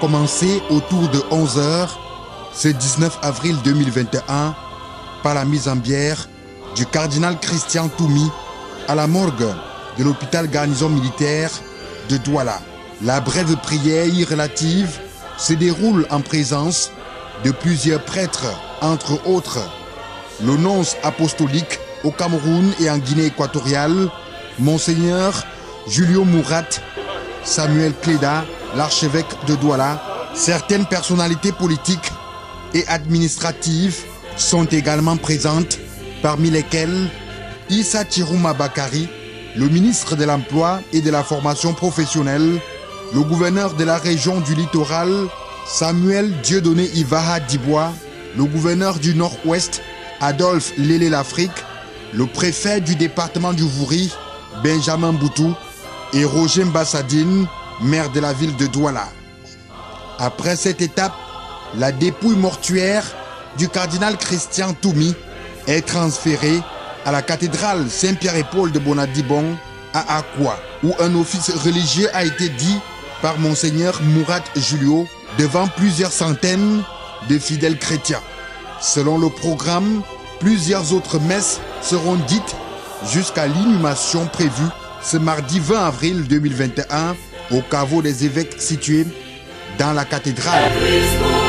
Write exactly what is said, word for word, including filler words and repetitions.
commencé autour de onze heures, ce dix-neuf avril deux mille vingt et un, par la mise en bière du cardinal Christian Toumi à la morgue de l'hôpital garnison militaire de Douala. La brève prière relative se déroule en présence de plusieurs prêtres, entre autres le nonce apostolique au Cameroun et en Guinée équatoriale, Monseigneur Julio Mourat, Samuel Cléda, l'archevêque de Douala. Certaines personnalités politiques et administratives sont également présentes, parmi lesquelles Issa Chirouma Bakari, le ministre de l'Emploi et de la Formation professionnelle, le gouverneur de la région du littoral, Samuel Dieudonné Ivaha Dibois, le gouverneur du Nord-Ouest, Adolphe Lélé l'Afrique, le préfet du département du Vouri, Benjamin Boutou, et Roger Mbassadine, maire de la ville de Douala. Après cette étape, la dépouille mortuaire du cardinal Christian Toumi est transférée à la cathédrale Saint-Pierre et Paul de Bonadibon à Akwa, où un office religieux a été dit par Monseigneur Mourat Julio devant plusieurs centaines de fidèles chrétiens. Selon le programme, plusieurs autres messes seront dites jusqu'à l'inhumation prévue ce mardi vingt avril deux mille vingt et un au caveau des évêques situé dans la cathédrale.